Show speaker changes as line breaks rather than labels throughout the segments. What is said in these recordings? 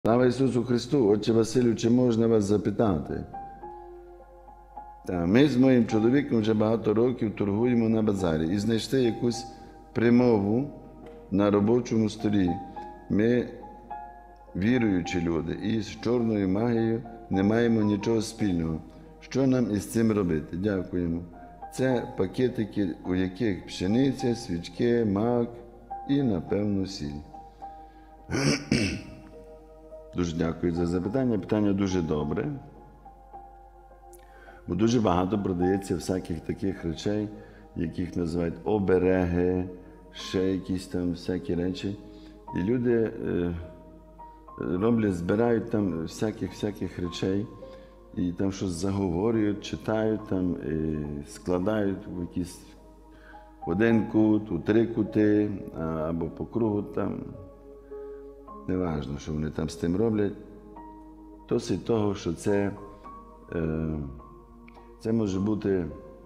Слава Ісусу Христу! Отче Василю, чи можна вас запитати? Ми з моїм чоловіком вже багато років торгуємо на базарі і знайшли якусь примову на робочому столі. Ми віруючі люди і з чорною магією не маємо нічого спільного. Що нам із цим робити? Дякуємо. Це пакетики, у яких пшениця, свічки, мак і, напевно, сіль. Дуже дякую за запитання. Питання дуже добре. Бо дуже багато продається всяких таких речей, яких називають обереги, ще якісь там всякі речі. І люди збирають там всяких речей, і там щось заговорюють, читають там, і складають в якийсь один кут, у три кути, або по кругу там. Неважно, що вони там з тим роблять. Досить того, що це може бути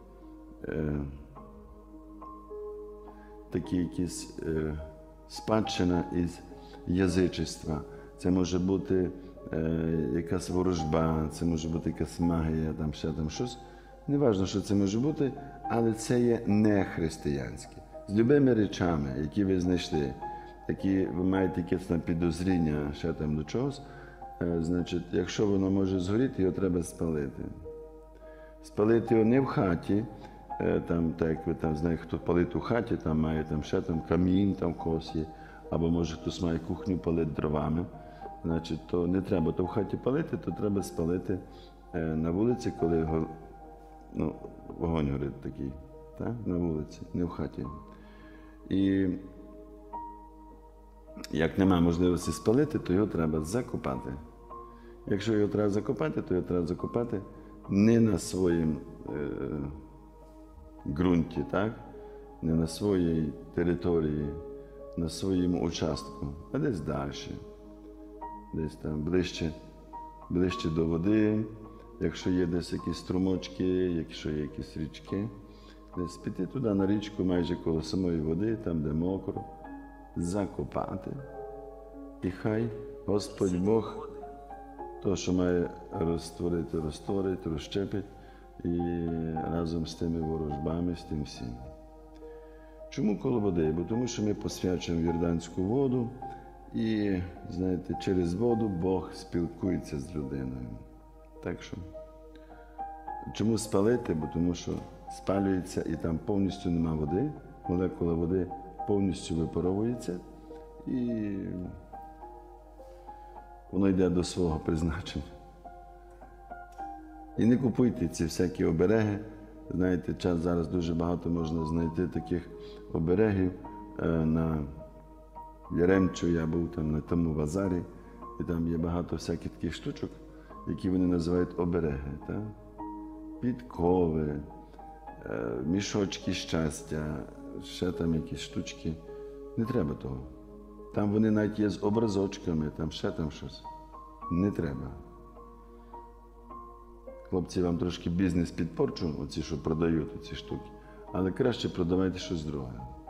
такі якісь спадщина із язичества. Це може бути якась ворожба, це може бути якась магія, там ще там щось. Неважно, що це може бути, але це є не християнське. З любими речами, які ви знайшли, які ви маєте якесь на підозріння ще там до чогось, значить, якщо воно може згоріти, його треба спалити. Спалити його не в хаті, там, так як ви там знаєте, хто палить у хаті, там має там ще там камін, там когось є, або може хтось має кухню палити дровами, значить, то не треба то в хаті палити, то треба спалити на вулиці, коли вогонь горить такий, так? На вулиці, не в хаті. І як немає можливості спалити, то його треба закопати. Якщо його треба закопати, то його треба закопати не на своїм ґрунті, так? Не на своїй території, на своєму участку, а десь далі. Десь там ближче до води, якщо є десь якісь струмочки, якщо є якісь річки. Десь піти туди на річку, майже коло самої води, там де мокро, закопати. І хай Господь Бог то, що має розтворити, розтворить, розщепить і разом з тими ворожбами, з тим всім. Чому коло води? Бо тому що ми посвячуємо Йорданську воду і, знаєте, через воду Бог спілкується з людиною. Так що, чому спалити? Бо тому що спалюється і там повністю нема води, молекула води повністю випаровується і воно йде до свого призначення. І не купуйте ці всякі обереги. Знаєте, час зараз дуже багато можна знайти таких оберегів. На Яремчу я був там на тому базарі, і там є багато всяких таких штучок, які вони називають обереги. Так? Підкови, мішочки щастя, ще там якісь штучки. Не треба того. Там вони навіть є з образочками, там ще там щось. Не треба. Хлопці, вам трошки бізнес підпорчу, оці, що продають ці штуки, але краще продавайте щось друге.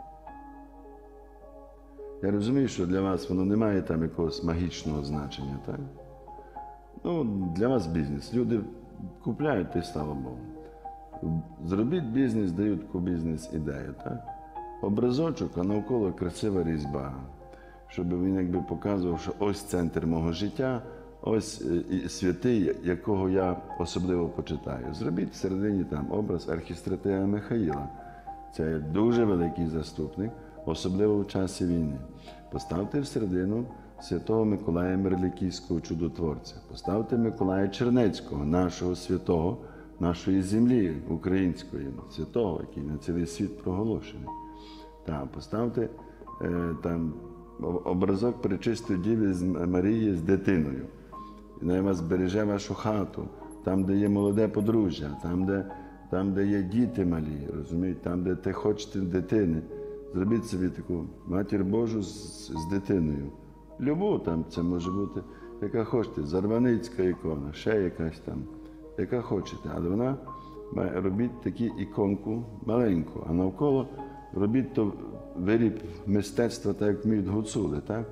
Я розумію, що для вас воно не має там якогось магічного значення, так? Для вас бізнес. Люди купляють, і слава Богу. Зробіть бізнес, дають таку бізнес-ідею, так? Образочок, а навколо красива різьба. Щоб він якби показував, що ось центр мого життя, ось святий, якого я особливо почитаю. Зробіть всередині там образ архістратега Михаїла. Це є дуже великий заступник, особливо в часі війни. Поставте всередину святого Миколая Мерликійського чудотворця. Поставте Миколая Чернецького, нашого святого, нашої землі української, святого, який на цілий світ проголошений. Поставте там образок Пречистої Діви Марії з дитиною. Вона вас береже вашу хату, там, де є молоде подружжя, там, де є діти малі, розумієте, там, де ти хочете дитини. Зробіть собі таку Матір Божу з дитиною. Любу там, це може бути, яка хочете, Зарваницька ікона, ще якась там, яка хочете. Але робіть таку іконку маленьку, а навколо робіть то виріб мистецтва, так як вміють гуцули, так?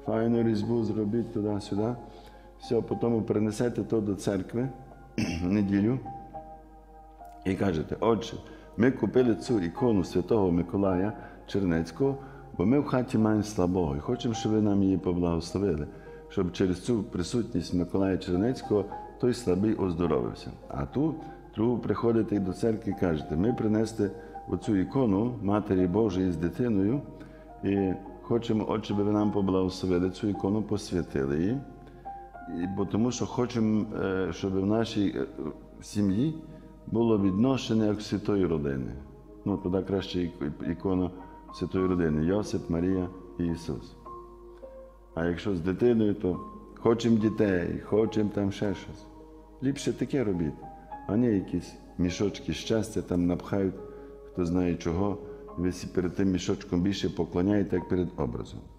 файну різьбу зробіть туди-сюди. Все, потім принесете то до церкви в неділю і кажете, отче, ми купили цю ікону Святого Миколая Чернецького, бо ми в хаті маємо слабого і хочемо, щоб ви нам її поблагословили, щоб через цю присутність Миколая Чернецького той слабий оздоровився. А тут другу приходите до церкви і кажете, ми принесли оцю ікону Матері Божої з дитиною і хочемо, отче, щоб ви нам поблагословили цю ікону, посвятили її, бо тому що хочемо, щоб в нашій сім'ї було відношення як святої родини. Ну, туди краще ікона святої родини. Йосип, Марія і Ісус. А якщо з дитиною, то хочемо дітей, хочемо там ще щось. Ліпше таке робіть, а не якісь мішочки щастя там напхають, хто знає чого. Ви перед тим мішочком більше поклоняєте, як перед образом.